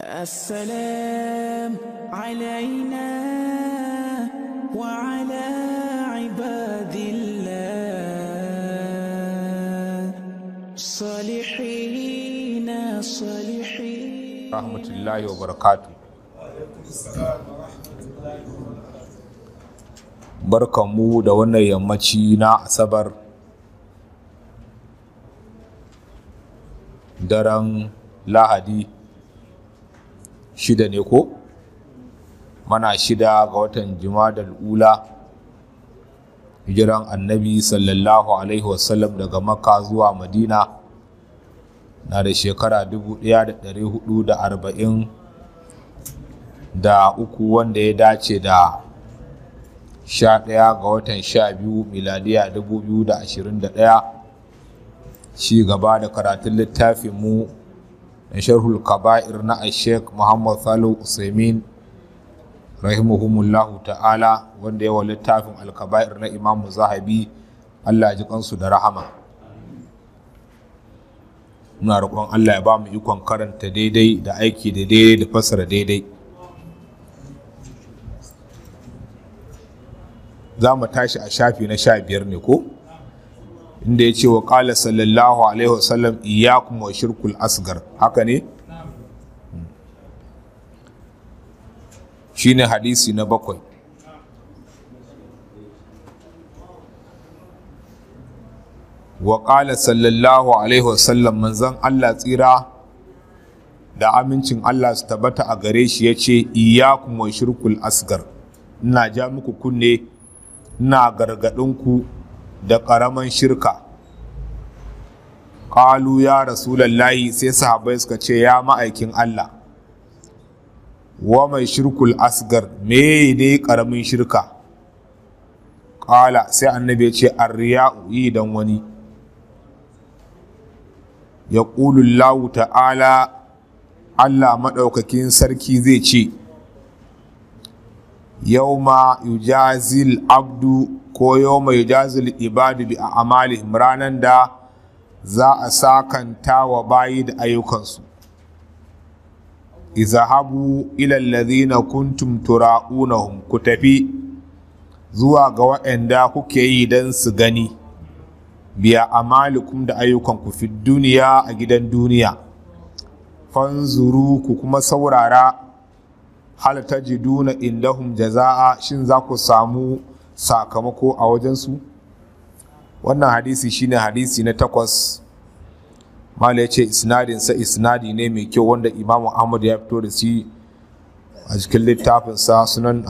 السلام علينا وعلى عباد الله صالحين رحمة الله وبركاته. Barkanmu da wannan yammaci na Asabar, daren Lahadi 6 ne ko? Mana 6 ga watan Jumadal Ula, hijiran Annabi sallallahu alaihi wasallam daga Makka zuwa Madina na da shekara 1443 wanda ya dace da 11 ga watan 12 miladiya 2021. Ci gaba da karatun littafin mu na sharhul kaba'ir na Sheikh Muhammad Salihu Usaimin rahimahumullahu ta'ala, wanda yawa littafin al-kaba'ir na Imam Zahabi, Allah ya ji kansu da rahama. Muna roƙon Allah ya ba mu ikon karanta daidai da aiki da daidai da fassara daidai. Za mu tashi a shafi na 15 ne ko, inda ya ce wa ƙala sallallahu alaihi wasallam iyyakum wa shirkul asgar, haka ne? Shine hadisi na 7. Wa ƙala sallallahu alaihi wasallam, manzon Allah tsira da amincin Allah su tabbata a gare shi ya ce iyyakum wa shirkul asgar, ina ja muku kunne, ina gargaɗinku da ƙaramin shirka. Ƙalu ya rasulallahi, sai sahabbai suka ce ya ma'aikin Allah, wa mai shirkul asgar, me ne ƙaramin shirka? Ƙala, sai annabi ya ce arriya'u, yi don wani. Ya ƙulullahu ta'ala, Allah maɗaukakin sarki zai ce yawma yujazil abdu ko yawma yujazil ibadu bi a'malihim, ranan da za a sakanta wa bayi da ayyukansu. Izhabu ila alladhina kuntum tura'unahum, ku tafi zuwa ga waɗanda kuke yi dan su gani, biya amalikum da ayyukanku fi duniya, a gidan duniya. Fanzuru, ku kuma saurara, hal tajiduna indahum jaza'a, shin za ku samu sakamako a wajensu? Wannan hadisi shine hadisi na 8. Mala ya ce isnadinsa isnadi ne mai kyau, wanda Imamu Ahmad ya fito da shi a cikin littafinsa sunan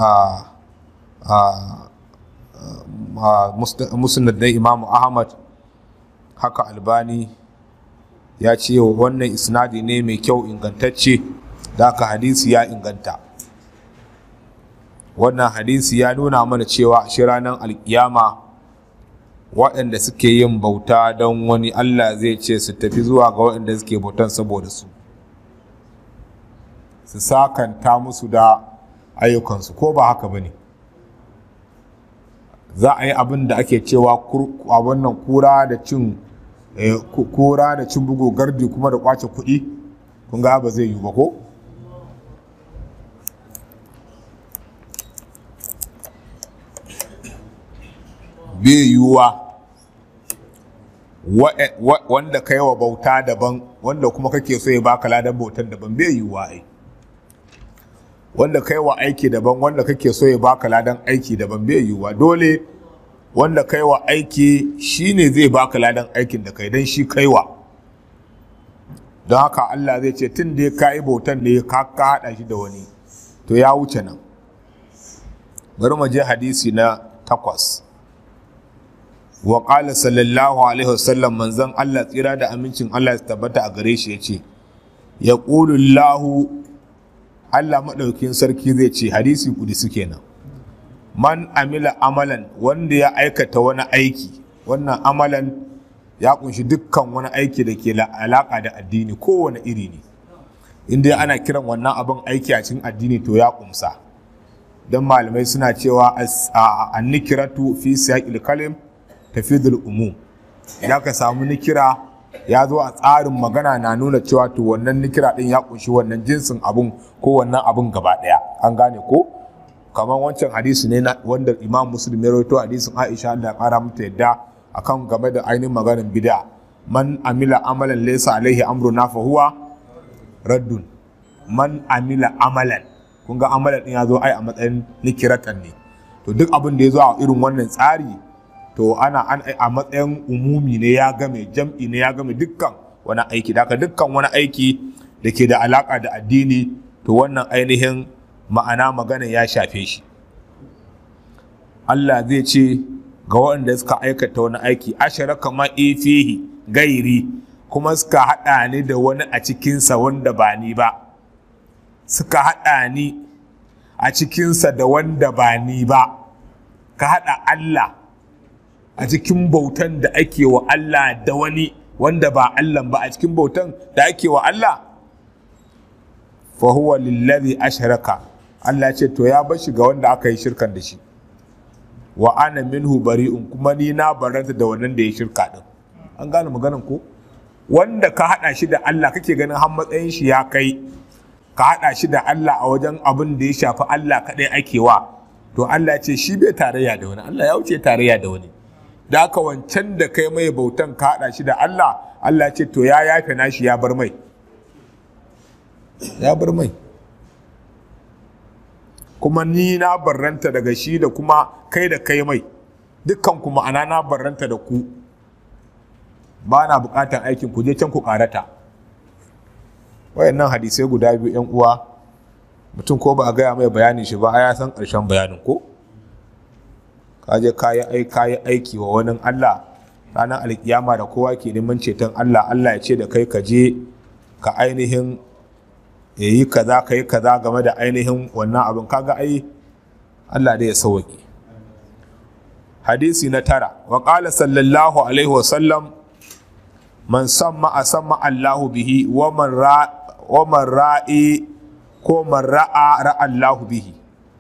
musnad na Imamu Ahmad. Haka Albani ya ce wannan isnadi ne mai kyau, ingantacce, da haka hadisi ya inganta. Wannan hadisi ya nuna mana cewa a shi ranar alkiyama waɗanda suke yin bauta don wani, Allah zai ce su tafi zuwa ga waɗanda suke bautan saboda su sakanta musu da ayyukansu, ko ba haka ba ne? Za a yi abin da ake cewa a wannan kura da cin bugu gardi kuma da kwace kuɗi, kun ga ba zai yi ba ko? Bai yiwuwa wanda ka yi wa bauta daban, wanda kuma kake so ya baka ladan bautan daban, bai yiwuwa ai. Wanda ka yi wa aiki daban, wanda kake so ya baka ladan aiki daban, bai yiwuwa. Dole wanda ka yi wa aiki shine zai baka ladan aikin da kai, don shi kaiwa. Don haka Allah zai ce tun da ka yi bautan ne ka haɗa shi da wani, to ya wuce nan. Bari mu je hadisi na 8. Wa ƙala sallallahu alaihi wasallam, manzon Allah tsira da amincin Allah su tabbata a gare shi ya ce ya ƙulullahu, Allah maɗaukin sarki zai ce, hadisi ƙudisi kenan, man amila amalan, wanda ya aikata wani aiki, wannan amalan ya ƙunshi dukkan wani aiki da ke alaƙa da addini, kowane iri ne, inda ana kiran wannan abin aiki a cikin addini to ya ƙumsa. Don malamai suna cewa an-nikiratu fi siyaqil kalim tafidul umum, idan ka samu nikira ya zo a tsarin magana na nuna cewa to wannan nikira din ya kunshi wannan jinsin abun ko wannan abun gaba daya, an gane ko? Kamar wancan hadisi ne wanda Imam Muslim ya rawaito, hadisin Aisha Allah ya kara mata yadda akan game da ainihin maganar bid'a, man amila amalan laysa alaihi amruna fa huwa raddun. Man amila amalan, kun ga amalan din ya zo ai a matsayin nikiratan ne, to duk abin da ya zo a irin wannan tsari to ana a matsayin umumi ne, ya game jam'i ne, ya game dukkan wani aiki. Da dukkan wani aiki da ke da alaka da addini to wannan ainihin ma'ana magana ya shafe shi. Allah zai ce ga waɗanda suka aikata wani aiki, asharaka ma fihi gairi, kuma suka haɗa ni da wani a cikinsa wanda ba ni ba, suka haɗa ni a cikinsa da wanda ba ni ba. Ka haɗa Allah a cikin bautan da ake wa Allah da wani wanda ba Allah ba, a cikin bautan da ake wa Allah, fa huwa lillazi ashraka, Allah ce to ya bar shi ga wanda aka yi shirkan da shi. Wa ana minhu bari'un, kuma ni na baranta da wannan da ya shirka din. An gane maganan ko? Wanda ka hada shi da Allah kake ganin har matsayin shi ya kai ka hada shi da Allah a wajen abin da ya shafi Allah kadai ake wa, to Allah ce shi bai tarayya da wani, Allah ya wuce tarayya da wani. Da haka wancan da kai mai bautan ka hada shi da Allah, Allah ce to ya yafe nashi, ya bar mai, ya bar mai. Kuma ni na barranta daga shi da kuma kai da kai mai, dukkan kuma ana na barranta da ku, ba na bukatan aikin ku, je can ku karata. Wayannan hadisai guda biyu yan uwa, mutum ko ba a gaya mai bayanin shi ba ya san ƙarshen bayanin ko? Kaje kayi aiki wa wani Allah ranar alkiyama da kowa ke neman ceton Allah, Allah ya ce da kai ka je ka ainihin yi kaza ka yi kaza game da ainihin wannan abin, kaga ai Allah da ya sauke. Hadisi na 9, wa qala sallallahu alaihi wa sallam, man samma asamma Allahu bihi wa man ra'i ko man ra'a Allahu bihi.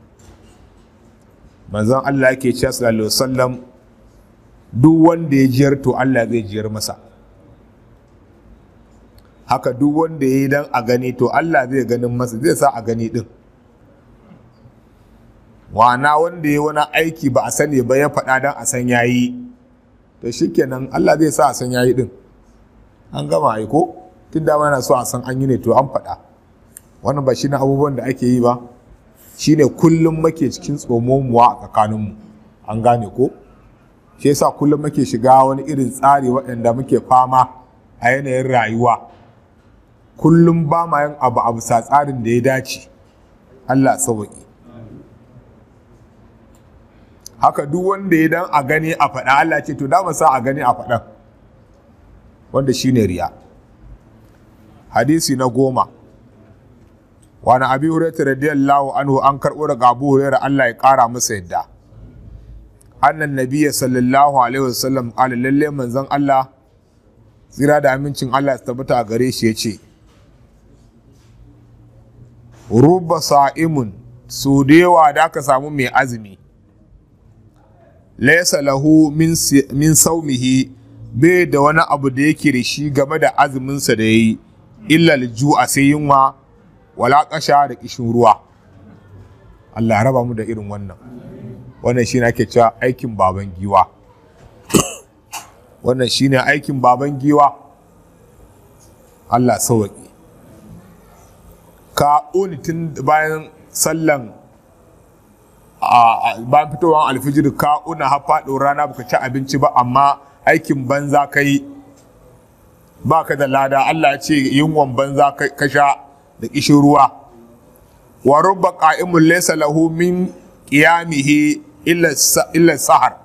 Manzon Allah yake cewa sallallahu alaihi wa sallam, duk wanda ya jiyar to Allah zai jiyar masa. Haka duk wanda ya yi dan a gani to Allah zai ganin masa, zai sa a gani din. Wana wanda ya wani aiki ba a sani ba ya faɗa dan a san yayi, to shikenan Allah zai sa a san yayi din. An gama ai ko? Tun da mana so a san an yi ne to an faɗa. Wannan ba shi na abubuwan da ake yi ba, shine kullum muke cikin tsomomuwa a tsakaninmu. An gane ko? Shi yasa kullum muke shiga wani irin tsari waɗanda muke fama a yanayin rayuwa. Kullum ba ma yin abu sa tsarin da ya dace. Allah sauki. Haka duk wanda ya dan a gani a faɗa, Allah ce to da mu sa a gani a faɗan, wanda shine riya. Hadisi na 10, wa na Abi Hurairah radiyallahu anhu, an karɓo daga Abu Hurairah Allah ya ƙara masa yadda, annan nabiyyi sallallahu alaihi wasallam qala, lalle manzon Allah tsira da amincin Allah su tabbata a gare shi yace, rubba sa'imun, su da yawa da aka samu mai azumi, laysa lahu min saumihi, bai da wani abu da yake da shi game da azuminsa da yayi, illa ju'a, sai yunwa, wala kasha da kishin ruwa. Allah ya raba mu da irin wannan. Wannan shine ake cewa aikin baban giwa. Wannan shine aikin baban giwa. Allah sauki. Ka tun bayan sallan bayan fitowar alfijir, ka una har faɗo rana baka ci abinci ba, amma aikin banza kai, baka da lada. Allah ya ce yunwan banza ka sha da kishin ruwa. Wa rubba qa'imun laysa lahu min qiyamihi illa sahar,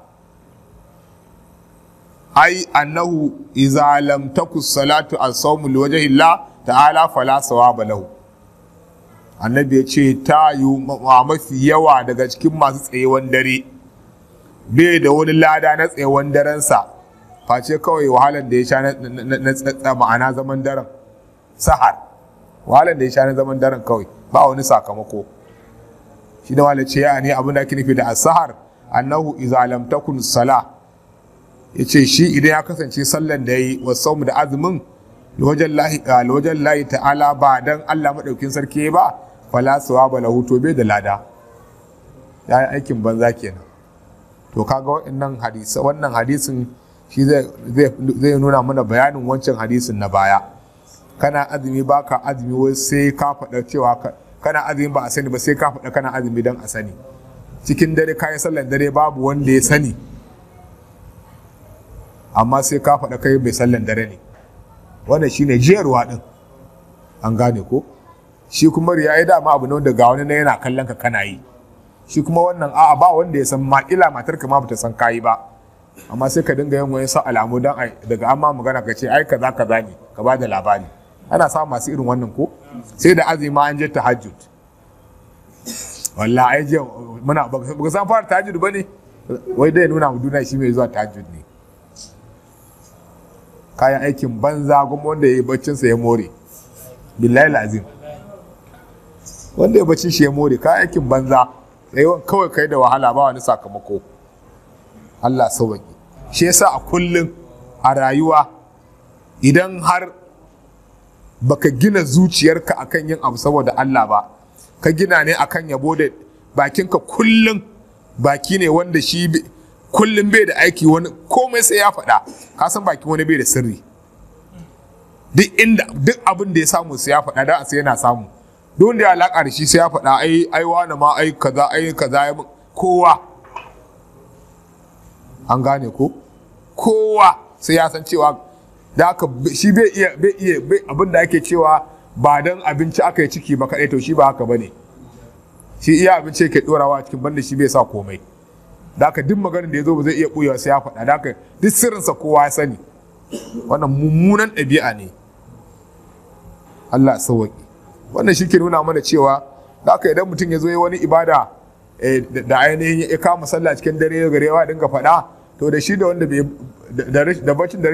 ai annahu idza lam taku salatu as-sawm liwajhi Allah ta'ala fala sawaba lahu. Annabi ya ce ta yi mafi yawa daga cikin masu tsayewan dare bai da wani lada na tsayewan darensa, face kawai wahalar da ya sha na ma'ana zaman daren sahar, wahalar da ya sha na zaman daren kawai, ba wani sakamako. Shi da wale ce ya ne abin da ake nufi da as-sahar, annahu idza lam takun sala yace shi idan ya kasance sallan da yayi wasaumu da azumin wajen lahi ta'ala ba dan Allah madaukin sarki ba fala sawaba lahu to bai da lada yayi aikin banza kenan. To kaga wannan hadisin shi zai nuna mana bayanin wancan hadisin na baya. Kana azumi baka azumi wai sai ka faɗa cewa kana azumi ba a sani ba sai ka faɗa kana azumi don a sani. Cikin dare kayi sallan dare babu wanda ya sani amma sai ka faɗa kai mai sallan dare ne, wannan shine jiyarwa din. An gane ko? Shi kuma riya ya dama abu ne wanda ga wani na yana kallon ka kana yi, shi kuma wannan a'a ba wanda ya san ma ila matar ka ma bata san kayi ba amma sai ka dinga yin wani sa alamu dan daga amma magana ka ce ai kaza ne ka ba da labari. Ana samun masu irin wannan ko? Sai da azumi ma an je tahajjud, wallahi ai je muna ba san fara tahajjud bane wai dai nuna mu duniya shi mai zuwa tahajjud ne. Kayan aikin banza kuma wanda yayi baccin sa ya more, billahi lazim wanda ya baccin shi ya more kayan aikin banza yayin kawai kai da wahala ba wani sakamako. Allah sauki. Shi yasa a kullun a rayuwa idan har baka gina zuciyarka akan yin abu saboda Allah ba, ka gina ne akan yabo da bakinka kullun baki ne wanda shi kullun bai da aiki, wani komai sai ya faɗa. Ka san baki wani bai da sirri, duk abin da ya samu sai ya faɗa da sai yana samu. Duk wanda ya alaka da shi sai ya faɗa ai wani ma ai kaza ya kowa. An gane ko? Kowa sai ya san cewa da haka shi bai iya abin da ake cewa ba dan abinci aka yi ciki ba kaɗai, to shi ba haka bane. Shi iya abinci yake dorawa cikin banda shi bai sa komai. Da haka duk maganin da ya zo ba zai iya ɓuyawa sai ya faɗa. Da haka duk sirrinsa kowa ya sani. Wannan mummunan ɗabi'a ne. Allah ya sauwaƙe. Wannan shi ke nuna mana cewa da haka idan mutum ya zo ya wani ibada da ainihin ya kama sallah cikin dare ya garewa dinga faɗa, to da shi da wanda bai da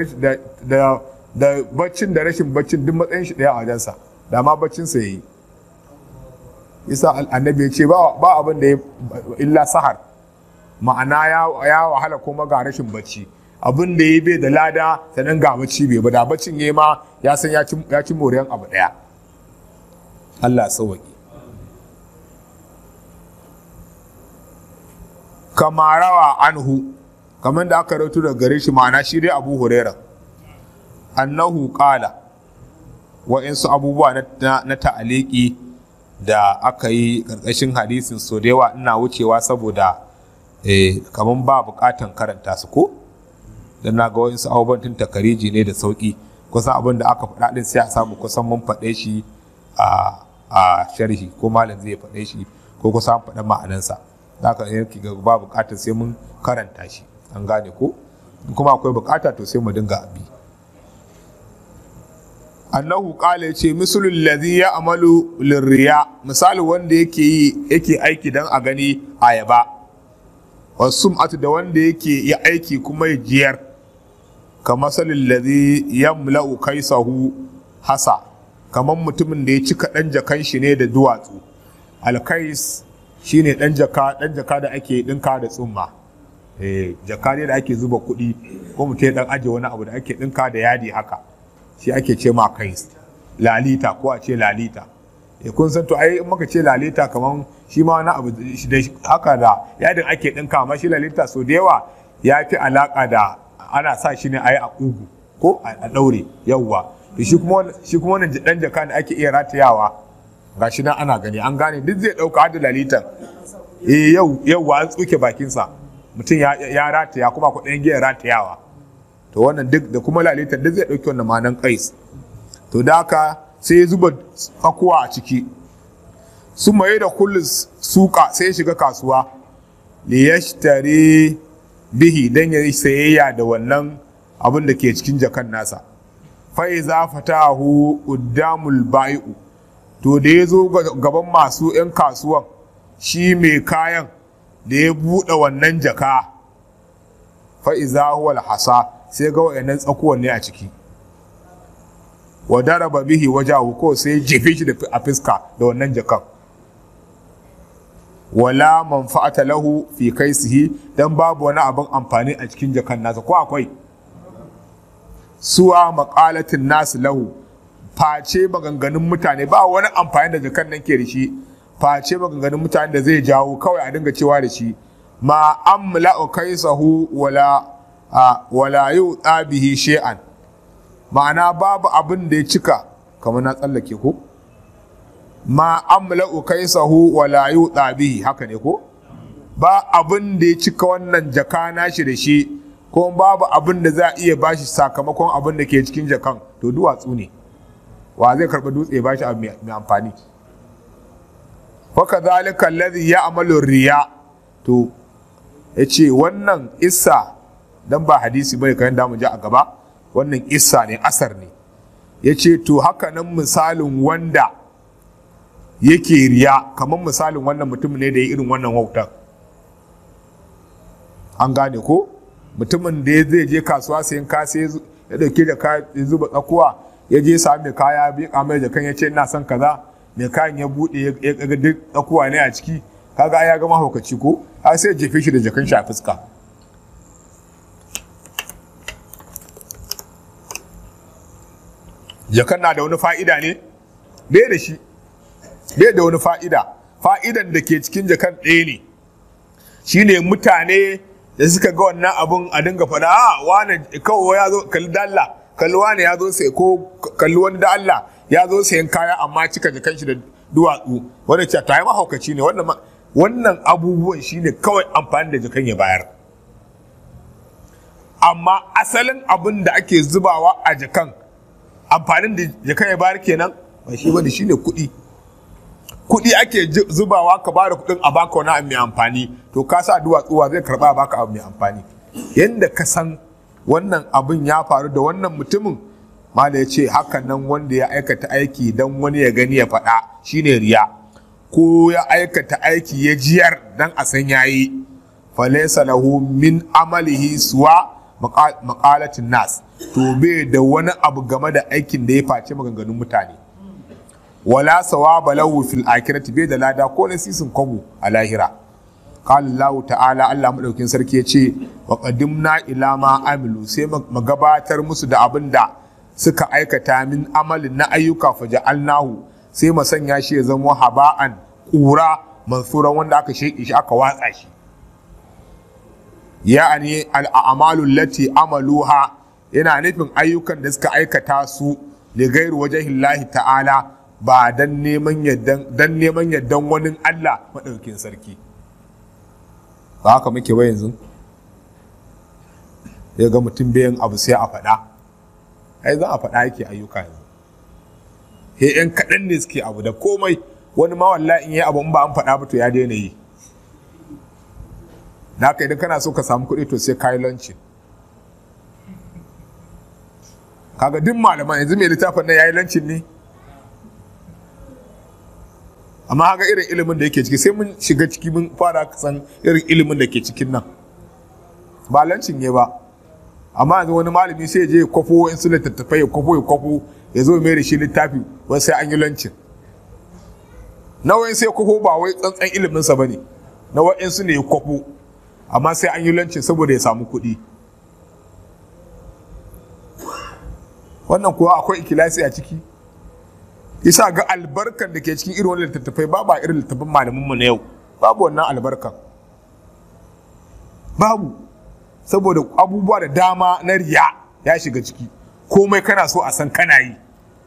baccin da rashin baccin duk matsayin shi ɗaya a wajensa, da ma baccin sa yayi. Isa annabi ya ce ba abin da ya illa sahar, ma'ana ya wahala kuma ga rashin bacci. Abin da ya bai da lada sannan ga bacci bai ba, da baccin yayi ma ya san ya ci moriyan abu ɗaya. Allah sauwaƙe. Kama rawa anhu, kamar da aka rautu daga gare shi, ma'ana shi dai Abu Huraira, annahu qala, wa'insu abubuwa na ta'aliki da aka yi ƙarƙashin hadisin so da yawa ina wucewa saboda kamar ba buƙatan karanta su ko? Dan na ga wa'insu abubuwan tun takariji ne da sauƙi, kusan abin da aka faɗa ɗin sai a samu kusan mun faɗe shi a sharhi, ko malam zai faɗe shi ko kusan faɗa ma'anansa. Da aka yanki ga ba buƙatar sai mun karanta shi. An gane ko? Kuma akwai buƙata to sai mu dinga abi. Annahu qala, yace mislul ladhi ya'malu lirriya, misali wanda yake aiki dan a gani ayaba, wasum'atu da wanda yake ya aiki kuma ya jiyar, kamar salil ladhi yamla'u kaisahu hasa, kamar mutumin da ya cika dan jakan shi ne da duwatsu. Alkais shine dan jaka da ake dinka da tsumma. Jaka ne da ake zuba kuɗi ko mutum dan aje wani abu da ake dinka da yadi haka, shi ake ce ma kais. Lalita ko a ce lalita. Kun san to ai in muka ce lalita kaman shi ma wani abu da haka da yadin ake dinka, amma shi lalita so da yawa ya fi alaka da ana sa shi ne a yi a ƙugu ko a ɗaure yawwa. To shi kuma wannan ɗan jaka da ake iya ratayawa, ga shi nan ana gani, an gane duk zai ɗauka har da lalitan. Yawwa an tsuke bakinsa, mutum ya rataya kuma kuɗin giyar ratayawa. To wannan duk da kuma lalitan duk zai ɗauki wannan ma'anan kais. To da haka sai ya zuba tsakuwa a ciki. Sun maye da kullum suka sai ya shiga kasuwa, liyashtari bihi dan ya sayayya da wannan abin da ke cikin jakan nasa. Fa'iza fatahu uddamul bai'u, to da ya zo gaban masu 'yan kasuwan, shi mai kayan da ya buɗe wannan jaka, fa'iza huwal hasa, sai ga wa'annan tsakuwan ne a ciki. Wa daraba bihi wajahu, ko sai jefe shi a fiska da wannan jakan. wala manfa'ata lahu fi kaisihi dan babu wani abin amfani a cikin jakan nasa ko akwai suwa maqalatin nas lahu face maganganun mutane ba wani amfani da jakan nan ke da shi face maganganun mutane da zai jawo kawai a dinga cewa da shi ma amla'u kaisahu wala yu'ta bihi shay'an ma'ana babu abin da ya cika kamar na tsallake ko ma amla'u kaisahu wala yu'ta bihi haka ne ko ba abin da ya cika wannan jaka nashi da shi ko babu abin da za a iya bashi sakamakon abin da ke cikin jakan to duwatsu ne wa zai karɓi dutse bashi abu mai amfani waka zalika alladhi ya'malu riya to yace wannan issa dan ba hadisi bane kan da mu ji a gaba wannan issa ne asar ne yace to haka nan misalin wanda yake riya kamar misalin wannan mutum ne da ya irin wannan wautar an gane ko mutumin da zai je kasuwa sayan kaya ya dauke da kaya ya zuba tsakuwa ya je sami mai kaya bi kamar da kan ya ce ina son kaza mai kayan ya bude ya ga duk tsakuwa ne a ciki kaga ya ga mahaukaci ko har sai jefe shi da jakan shi a fuska jakan na da wani fa'ida ne bai da shi bai da wani fa'idan da ke cikin jakan ɗaya ne shine mutane da suka ga wannan abun a dinga faɗa wane kawai ya zo kalli dalla kalli wane ya zo sai ko kalli wani da Allah ya zo sayan kaya amma cika jakan shi da duwatsu wanda ce ta yi mahaukaci ne wannan abubuwan shine kawai amfani da jakan ya bayar amma asalin abin da ake zubawa a jakan amfanin da jakan ya bayar kenan ba shi bane shine kuɗi ake zubawa ka bada kuɗin a baka wani abu mai amfani to ka sa duwatsuwa zai karɓa a baka abu mai amfani yanda ka san wannan abin ya faru da wannan mutumin mala ya ce hakan nan wanda ya aikata aiki don wani ya gani ya faɗa shine riya ko ya aikata aiki ya jiyar don a san yayi falaysa lahu min amalihi suwa maqalatin nas to bai da wani abu game da aikin da ya face maganganun mutane wala sawaba lahu fil akhirati bai da lada ko na sisin kwabo a lahira qala Allah ta'ala Allah madaukin sarki yace wa qadimna ila ma amilu sai mu gabatar musu da abin da suka aikata min amalin na ayyuka faja'alnahu sai mu sanya shi ya zama haba'an ƙura mansuran wanda aka sheke shi aka watsa shi ya'ani al'amalu allati amaluha yana nufin ayyukan da suka aikata su li gairu wajhillahi ta'ala ba dan neman yaddan wani Allah madaukin sarki ba haka muke ba yanzu ya ga mutum bayan abu sai a faɗa ai za a faɗa yake ayyuka yanzu he yan kaɗan ne suke abu da komai wani ma wallahi in yi abu in ba an faɗa ba to ya daina yi da haka idan kana so ka samu kuɗi to sai kayi launching kaga duk malaman yanzu mai littafin nan yayi launching ne amma haka irin ilimin da yake ciki sai mun shiga ciki mun fara san irin ilimin da ke cikin nan ba launching ne ba amma yanzu wani malami sai ya je ya kwafo in su littattafai ya kwafo ya zo mai da shi littafi wai sai an yi launching na wai sai kwafo ba wai tsantsan iliminsa ba ne na wa'insu ne ya kwafo amma sai an yi launching saboda ya samu kuɗi wannan kuwa akwai ikilasi a ciki isa ga albarkan da ke cikin irin wani littattafai ba irin littattafan malaminmu na yau babu wannan albarkan babu saboda abubuwa da dama na riya ya shiga ciki komai kana so a san kana yi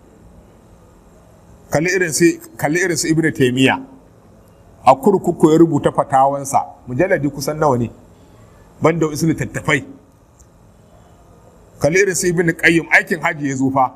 kalli irin su Ibn Taymiyyah a kurkuku ya rubuta fatawansa mujalladi kusan nawa ne banda wasu littattafai kalli irin su Ibn Qayyim aikin haji ya zo fa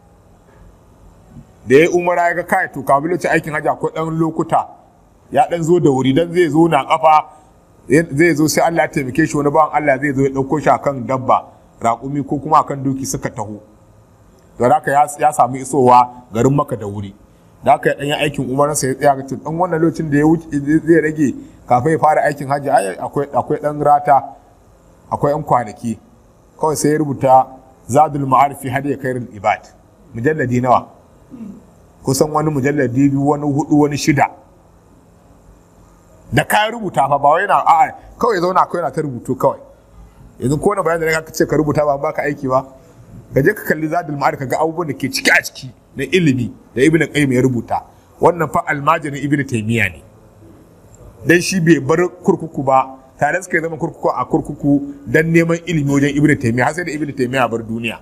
da ya umara ya ga kai to kabiloci aikin haji akwai dan lokuta ya dan zo da wuri dan zai zo na kafa zai zo sai Allah ya taimake shi wani bawan Allah zai zo ya dauko shi akan dabba raƙumi ko kuma akan doki suka taho to haka ya samu isowa garin Makka da wuri da haka dan ya aikin umaran sa ya tsaya ga dan wannan lokacin da ya wuce zai rage kafin ya fara aikin haji akwai dan rata akwai yan kwanaki kawai sai ya rubuta Zadul Ma'arif hadi khairul ibad mujalladi nawa kusan wani mujalladi biyu wani hudu wani shida da ka rubuta fa ba wai na a'a kawai zauna kawai na ta rubutu kawai yanzu ko na bayanin da ka ce ka rubuta ba baka aiki ba ka je ka kalli zadul ma'ad ka ga abubuwan da ke ciki a ciki na ilimi da ibnu qayyim ya rubuta wannan fa almajirin ibnu taymiya ne dan shi bai bar kurkuku ba tare suka zama kurkuku a kurkuku dan neman ilimi wajen ibnu taymiya har sai da ibnu taymiya bar duniya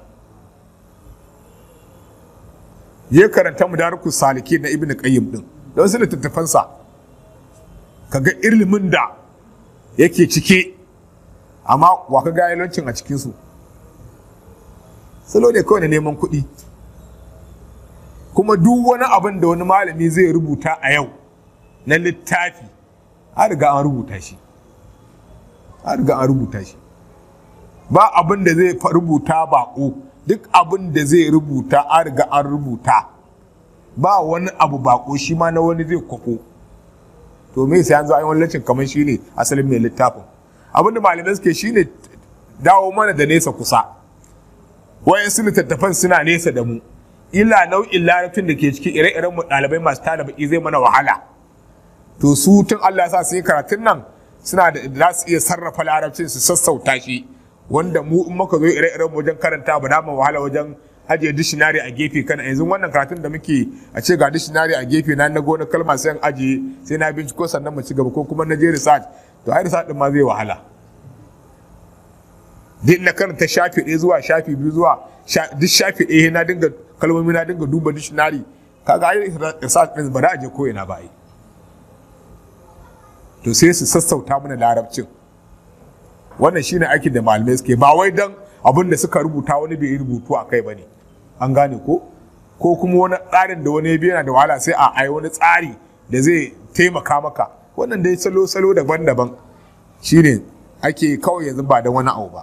ya karanta mudarikus salikin na ibnu qayyim din don su littattafansa kaga ilimin da yake cike amma wa ka ga yalancin a cikinsu salo ne kawai na neman kuɗi kuma duk wani abin da wani malami zai rubuta a yau na littafi an riga an rubuta shi ba abin da zai rubuta baƙo duk abin da zai rubuta an riga an rubuta ba wani abu baƙo shi ma na wani zai kwafo to me sai an zo an yi wallacin kamar shi ne asalin mai littafin abin da malamai suke shi ne dawo mana da nesa kusa wayansu littattafan suna nesa da mu illa nau'in larabcin da ke cikin ire-iren mu ɗalibai masu talibai zai mana wahala to su tun Allah ya sa su yi karatun nan suna da za su iya sarrafa larabcin su sassauta shi wanda mu in muka zo ire-iren wajen karanta ba da mu wahala wajen ajiye dictionary a gefe kana yanzu wannan karatun da muke a ce ga dictionary a gefe na gona kalma sai an ajiye sai na binciko sannan mu ci gaba ko kuma na je research to ai research din ma zai wahala din na karanta shafi ɗaya zuwa shafi biyu zuwa duk shafi ɗaya na dinga kalmomi na dinga duba dictionary kaga ai research din ba da aje ko ina ba ai to sai su sassauta mana larabcin wannan shine aikin da malamai suke ba wai dan abin da suka rubuta wani bai rubutu a kai bane an gane ko kuma wani tsarin da wani yana da wahala sai a ai wani tsari da zai taimaka maka wannan dai salo daban-daban shine ake kawai yanzu ba da wani abu ba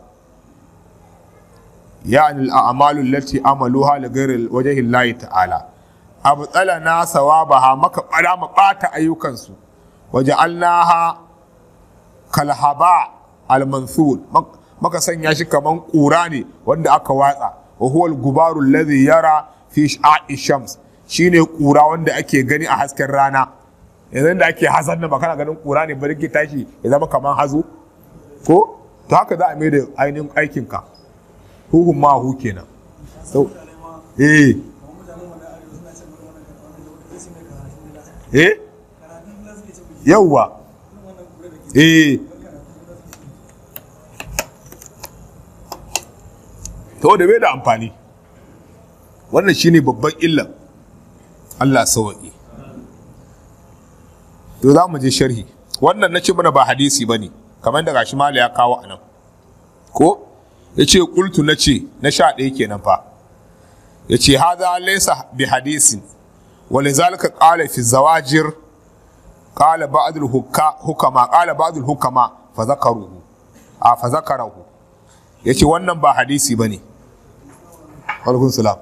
yani al'amalu allati amaluha li ghairi wajhi Allah ta'ala abtalana sawabaha maka bara mu bata ayyukansu waja'alnaha kalhaba al-mansur maka sanya shi kaman kura ne wanda aka watsa wa huwa al-gubaru alladhi yara fi sha'i shams shine kura wanda ake gani a hasken rana yanzu da ake hazan nan ba kana ganin kura ne bari ke tashi ya zama kaman hazo ko to haka za a mai da ainihin aikin ka huhun ma hu kenan so yawwa to da bai da amfani wannan shine babban illan Allah sauki to za mu je sharhi wannan nace mana ba hadisi bane kamar da gashi mala ya kawo anan ko yace qultu nace na 11 kenan fa yace hadha laysa bi hadisin ولذلك قال في الزواجر قال بعض الحكماء فذكره yace wannan ba hadisi bane alaikum salam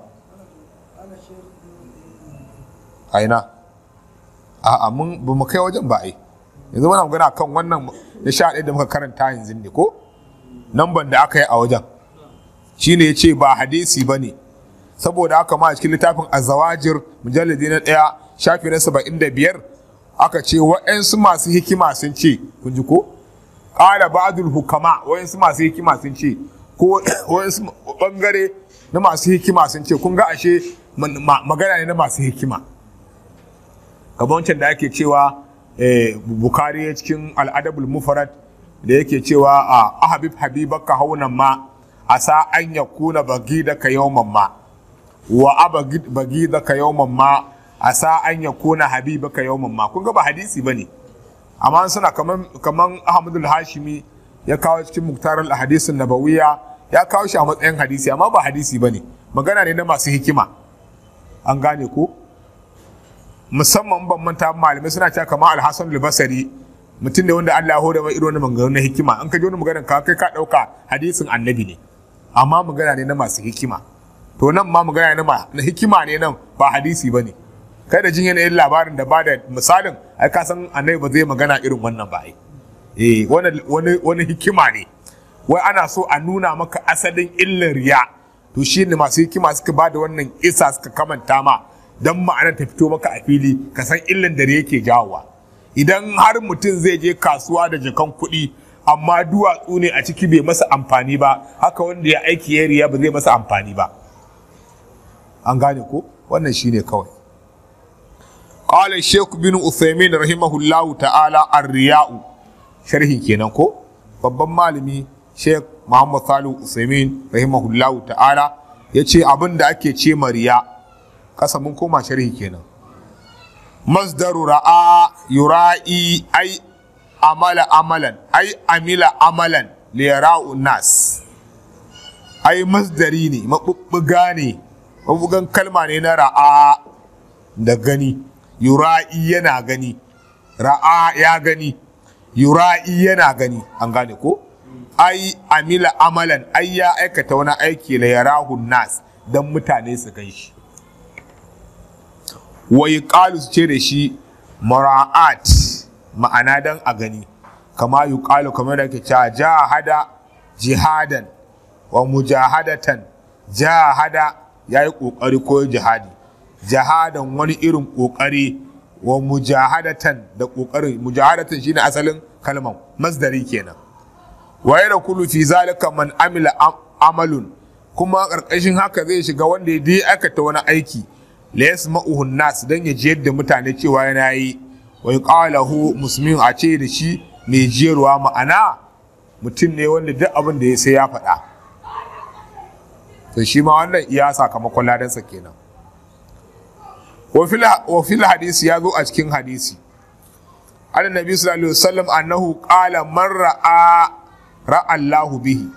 aina mun ba mu kai wajen ba ai yanzu muna magana kan wannan na 11 da muka karanta yanzu ne ko namban da aka yi a wajen shine yace ba hadisi bane saboda haka ma a cikin littafin az-zawajir mujalladi na 1 shafi na 75 aka ce wa'ansu masu hikima sun ce kun ji ko qala ba'dul hukama wa'ansu masu hikima sun ce ko wa'ansu bangare na masu hikima sun ce kun ga ashe magana ne na masu hikima kamar wancan da ake cewa Bukhari cikin al-adabul mufrad da yake cewa habibaka haunan ma asa an yakuna bagidaka yawman ma wa bagidaka yawman ma asa an yakuna habibaka yawman ma kun ga ba hadisi bane amma suna kaman Ahmadul Hashimi ya kawo cikin Muktarul Ahadith an-Nabawiyya ya kawo shi a matsayin hadisi amma ba hadisi bane magana ne na masu hikima an gane ko musamman ban manta malamai suna cewa kamar Al-Hasan al-Basri mutum ne wanda Allah ya hore mai irin magana na hikima an ka ji wani magana ka kai ka dauka hadisin annabi ne amma magana ne na masu hikima to nan ma magana na hikima ne nan ba hadisi bane kai da jin yanayin labarin da ba da misalin ai ka san annabi ba zai magana irin wannan ba ai wani hikima ne wai ana so a nuna maka asalin illar riya to shine masu hikima suka ba da wannan isa suka kamanta ma dan ma'anar ta fito maka a fili ka san illan da yake jawowa idan har mutum zai je kasuwa da jakan kuɗi amma duwatsu ne a ciki bai masa amfani ba, haka wanda ya aiki ya riya ba zai masa amfani ba. An gane ko? Wannan shine kawai. Qala Sheikh bin Uthaymin rahimahullahu ta'ala ar-riya'u, sharhi kenan ko? Babban malami Sheikh Muhammad Salihu Uthaymin rahimahullahu ta'ala yace abin da ake ce mariya, kasa mun koma sharhi kenan. Masdaru ra'a yura'i ay amala amalan ay amila amalan li yara'u nas, ay masdari ne, mabubbuga ne, mabubbugan kalma ne na ra'a da gani. Yura'i yana gani, ra'a ya gani, yura'i yana gani. An gane ko? Ai amila amalan, ai ya aikata wani aiki la yarahu nas, dan mutane su gan shi. Wa yuqalu, su ce da shi mara'at, ma'ana dan a gani. Kama yuqalu, kamar da ke cewa jahada jihadan wa mujahadatan. Jahada yayi kokari ko jihadi, jahadan wani irin kokari, wa mujahadatan da kokari. Mujahadatan shine asalin kalman, masdari kenan. Wa yadkhulu fi zalika man amila amalun, kuma karkashin haka zai shiga wanda ya dai aikata wani aiki, la yasma'uhu nas, dan ya ji yadda mutane cewa yana yi. Wa yuqalahu muslimin, a ce da shi mai jiyarwa, ma'ana mutum ne wanda duk abin da ya sai ya faɗa. To shi ma wannan iya sakamakon ladansa kenan. Wa fil hadisi, ya zo a cikin hadisi, annabi sallallahu alaihi wasallam annahu qala man ra'a Allahu bihi.